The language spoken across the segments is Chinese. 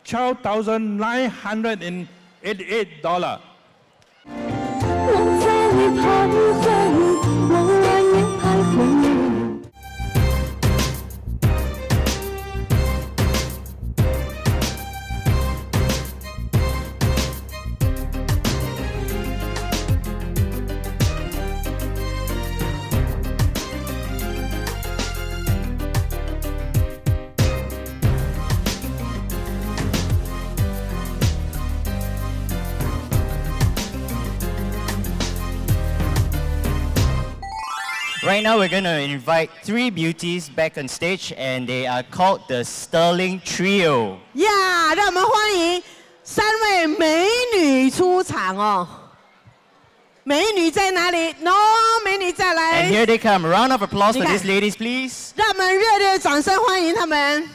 $12,988。 我在你徘徊，我万年徘徊。 Right now, we're going to invite 3 beauties back on stage, and they are called the Sterling Trio. 呀，让我们欢迎3位美女出场哦。美女在哪里 ？No， 美女再来。 And here they come. A round of applause for these ladies, please. 让我们热烈的掌声欢迎她们。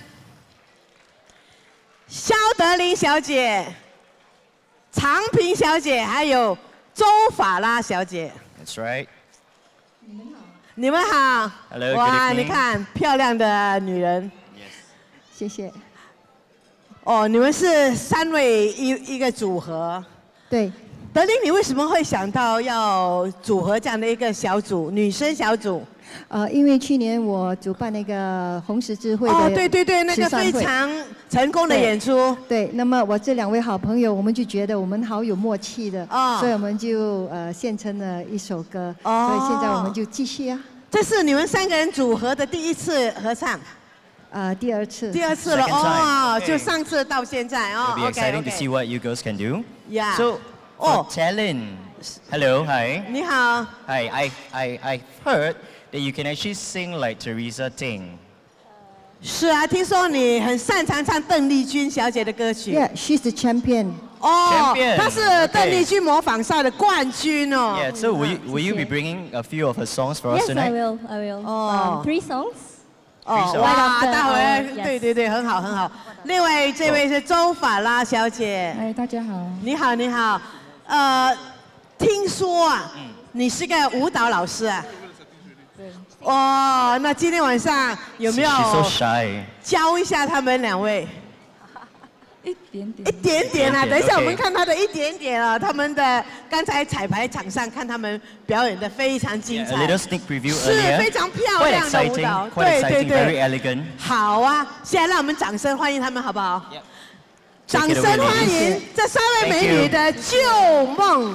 肖德林小姐、常平小姐，还有周法拉小姐。 That's right. 你们好。 Hello, 哇， good evening. 你看漂亮的女人。 Yes. 谢谢。哦，你们是3位一个组合。 对。 德林，你为什么会想到要组合这样的一个小组，女生小组？ 因为去年我主办那个红十字会的哦，对对对，那个非常成功的演出。 对，那么我这2位好朋友，我们就觉得我们好有默契的，所以我们就献成了一首歌，所以现在我们就继续啊。 这是你们3个人组合的第1次合唱。 第2次。 第2次了哦，就上次到现在哦。 It'll be exciting to see what you girls can do. Yeah. So, for talent. Hello, hi. 你好。 Hi, I heard that you can actually sing like Teresa Ting. 是啊，听说你很擅长唱邓丽君小姐的歌曲。 Yeah, she's the champion. 哦， Champion. 她是邓丽君模仿赛的冠军哦。 Yeah, so will you be bringing a few of her songs for us Yes, I tonight? will. I will. 3 songs. 哦，哇，待会对对对，很好很好。另外这位是周法拉小姐。 哎，大家好。 你好，你好。听说啊，你是个舞蹈老师啊。 对。 哦，那今天晚上有没有 She's so shy. 教一下他们2位？ 一点点。 一点点啊， 一点点等一下 OK 我们看他的一点点啊，他们的刚才彩排场上看他们表演的非常精 A 彩。 little sneak preview 是 earlier. 非常漂 Quite 亮的舞蹈， exciting, quite exciting, very elegant. 好啊，现在让我们掌声欢迎他们，好不好？ 掌 Take it 声 away, 欢 ladies. 迎这3位美女的旧梦。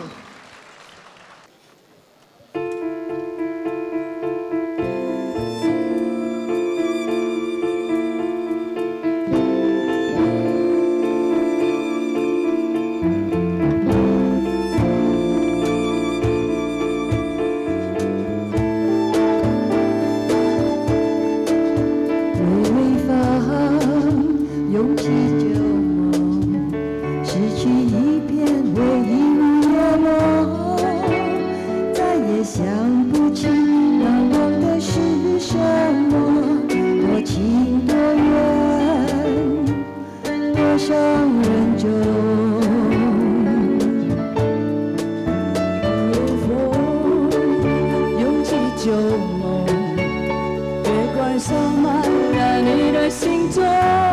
拥挤旧梦，失去一片回忆如夜梦，再也想不起难忘的是什么，多情多远，多伤人中。如风拥挤旧梦，月光洒满了你的心中。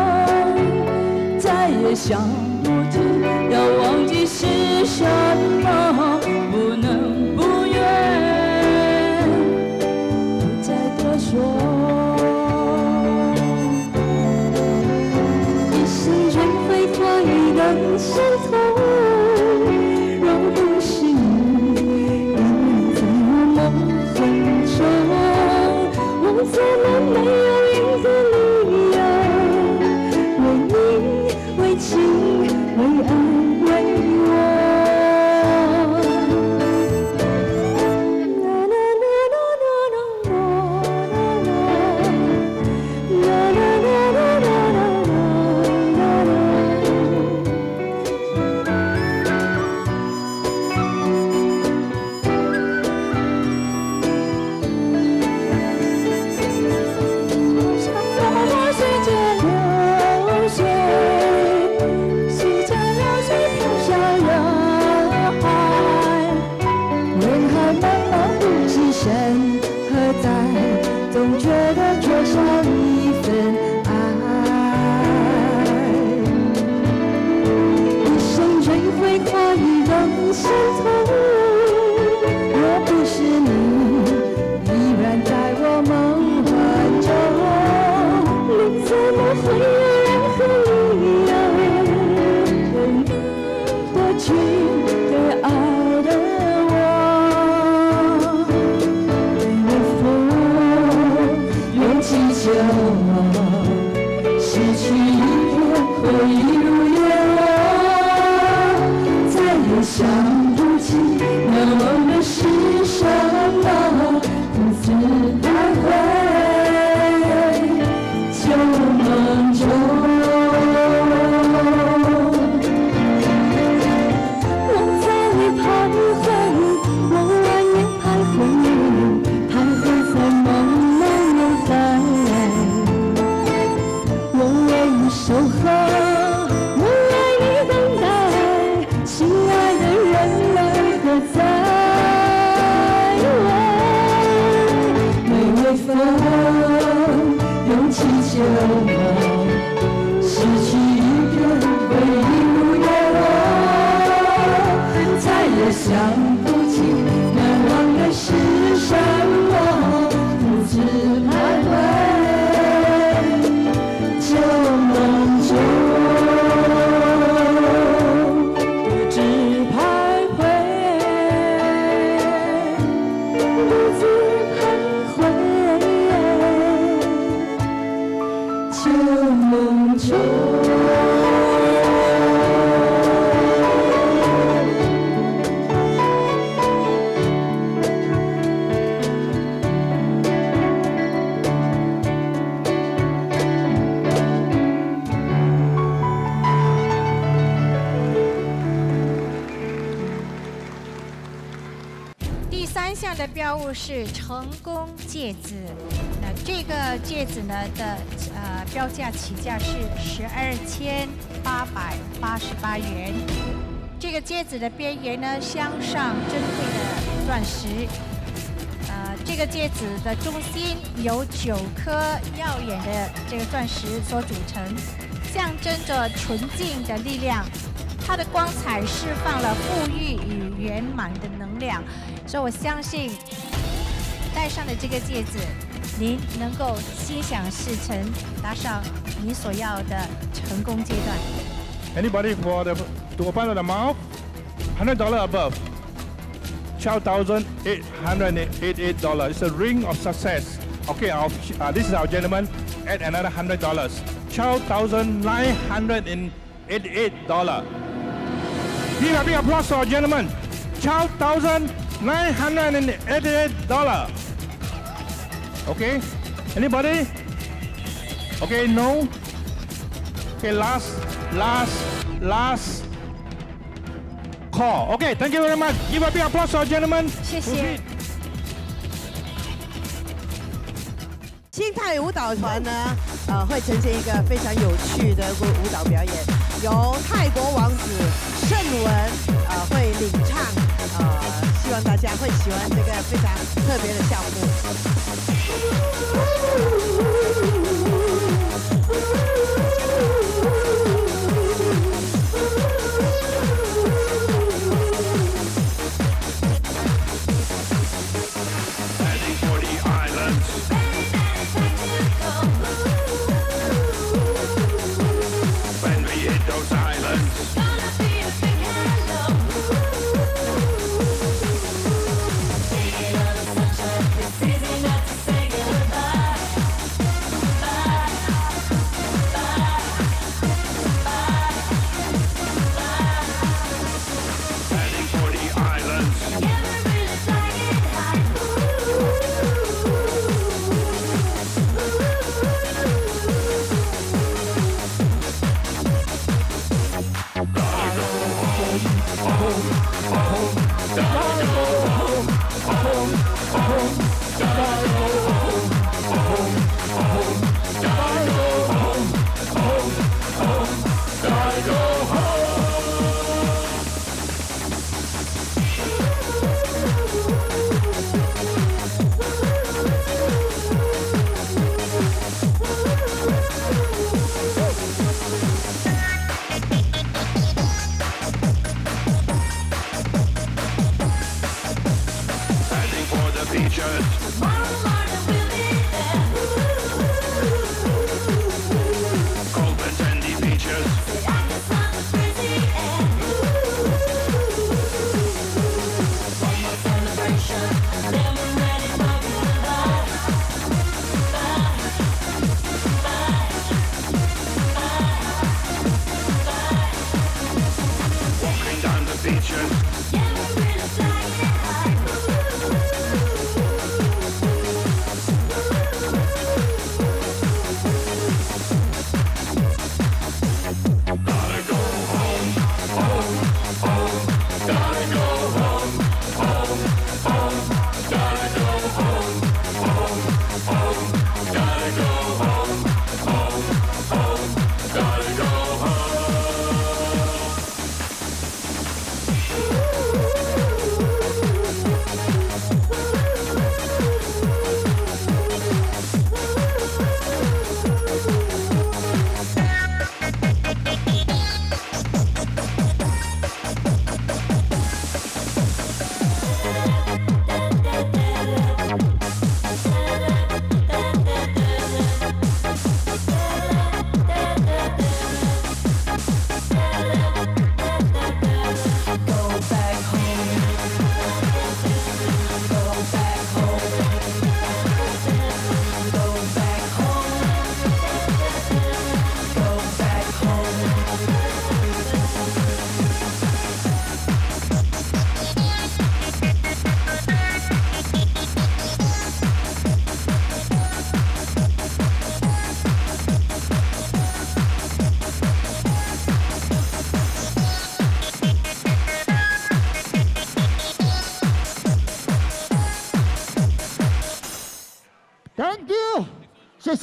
再也想不起，要忘记是什么，不能不愿，不再多说。一生只会花一个心痛，若不是你，因为在我梦魂中，我怎么没有一个理由？为情，为爱，为我。 旧梦，失去一片回忆无叶落，再也想不起难忘的是什么，独自徘徊旧梦中，独自徘徊，独自徘徊。旧梦中。 第3项的标物是成功戒指，那这个戒指呢的标价起价是12,888元。这个戒指的边缘呢镶上珍贵的钻石，这个戒指的中心由9颗耀眼的这个钻石所组成，象征着纯净的力量。它的光彩释放了富裕与圆满的能量，所以我相信戴上的这个戒指，您能够心想事成，达上你所要的成功阶段。 Anybody for the to open the mouth? $100 above. $12,888. It's a ring of success. Okay, this is our gentleman. Add another $100. $12,988. Give a big applause to our gentleman. $12,988. Okay, anybody? Okay, no. Okay, last call. Okay, thank you very much. Give a big applause to our gentleman. 谢谢。 新泰舞蹈团呢，会呈现一个非常有趣的舞蹈表演，由泰国王子盛文会领唱，希望大家会喜欢这个非常特别的项目。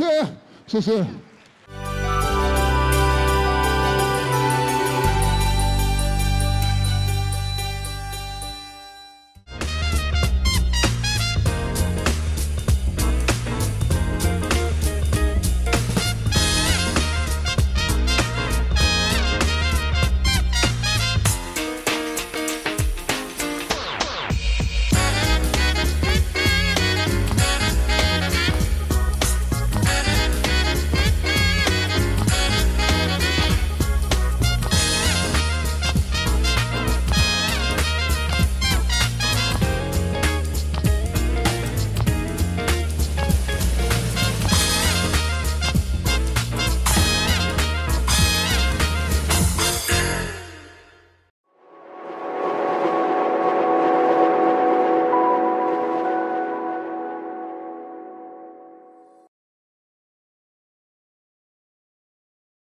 谢谢。